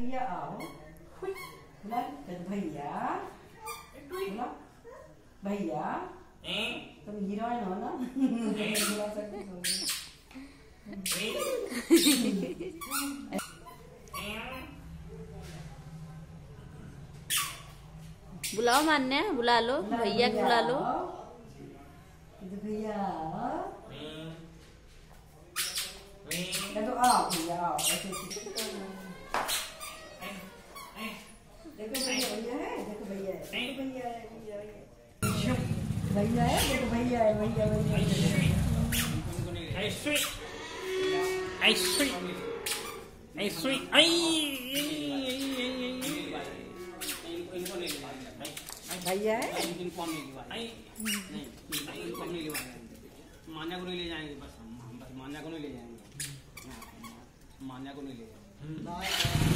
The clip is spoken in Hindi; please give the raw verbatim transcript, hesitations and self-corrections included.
भैया आओ, बोला भैया, बोला भैया, तुम हीरोइन हो ना, बुला सकते हो। बुलाओ मान्या, बुला लो भैया को, बुला लो भैया। तो आओ भैया आओ, ऐसे देखो भैया भैया है, देखो भैया है, देखो भैया है, भैया है, भैया है, देखो भैया है, भैया भैया। Hey sweet, hey sweet, hey sweet, ay भैया है। इनको नहीं मान्या को नहीं ले जाएंगे, बस हम बस मान्या को नहीं ले जाएंगे, मान्या को नहीं ले जाएंगे।